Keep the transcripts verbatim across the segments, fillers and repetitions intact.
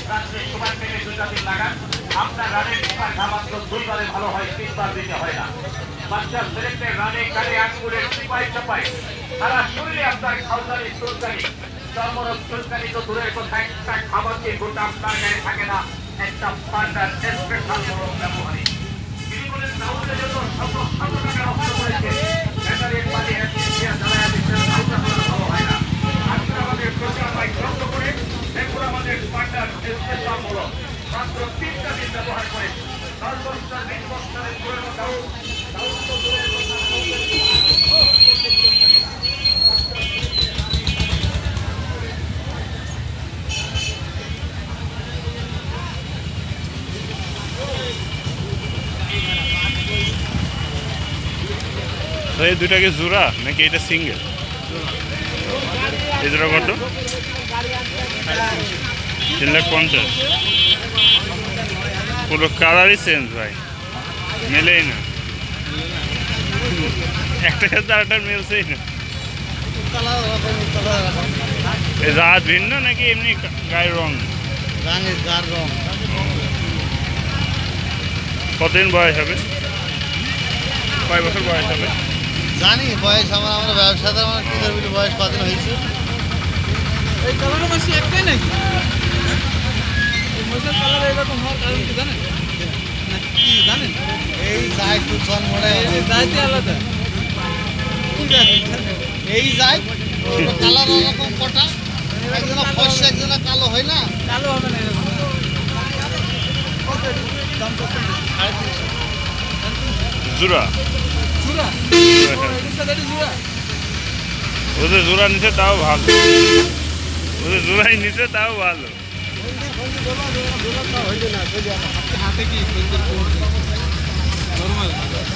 রাত্রে সময় পেলে দুটা দিন লাগান আপনার রানের টিপার ঘামাত্র দুইবারে ভালো হয় তিনবার দিতে হয় না বাচ্চা ছেলেদের রানে কানে আঙ্গুলের টিপাই চাপাই সারা শরীরে আপনার খাওয়ানি চুলকানি চর্মরোগ চুলকানি তো দূরের কথা একটা খাবারকে গোটা আপনার গায়ে থাকে না একটা পান্ডার স্পেশাল মরম ব্যবহারী তিনি বলেন নাউজের জন্য শত শত টাকা নষ্ট করেছে ব্যাটারির পানি অ্যাসিডিয়া জ্বালায়া দিচ্ছেন নাউজা ভালো হয় না আজকে আমাদের প্রচারণায় গ্রহণ করে দেখুন আমাদের পান্ডার স্পেশাল মরম মাত্র তিনটা দিন ব্যবহার করে দশ বছর বিশ বছরের পুরনো দাউদ দাউদ তো দূরের কথা এই দুইটা কি জোড়া নাকি এটা সিঙ্গেল এই জোড়া কত তিন লাখ পঞ্চাশ পুরো কালারই চেঞ্জ ভাই মেলেই না একটা সাথে আরেকটা মিলছেই না এই জাত ভিন্ন নাকি এমনি গায়ের রং গার রং কতদিন বয়স হবে কয় বছর বয়স হবে জানি বয়স আমার আমরা ব্যবসাদার আমার কি ধরবি বয়স কতদিন হয়েছে এই কালার মাসি একটাই নাকি এই মশার কালার এরকম হওয়ার কারণ কি জানেন না কি জানেন এই যাই তুলছন মনে এই জাতি আলাদা এই যাই কালার এরকম কটা একজনা ফর্সা একজনা কালো হয় না কালো হবে না এরকম দাম কত জোড়া জুরা এর সাথে জুরা ওদের জোড়া নিচে তাও ভালো ওদের জোড়াই নিচে তাও ভালো হাতে কি নর্মাল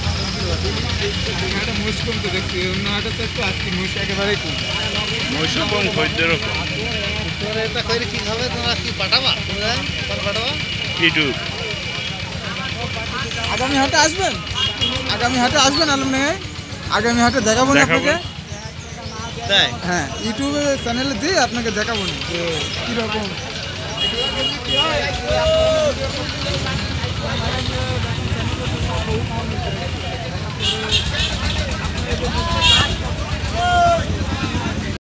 এটা মুশ কমতে দেখছি অন্য হাটে তো একটু আজকে মুশ একেবারেই কম মহিষ কম খদ্দেরও কম তোমরা এটা করে কি খাবে তোমরা কি পাঠাবা তোমরা কোন পাঠাবা ইউটিউব আগামী হাটে আসবেন আগামী হাটে আসবেন আলমডাঙ্গায় আগামী হাটে দেখাবো না আপনাকে তাই হ্যাঁ ইউটিউবে চ্যানেলে দিয়ে আপনাকে দেখাবো না যে কীরকম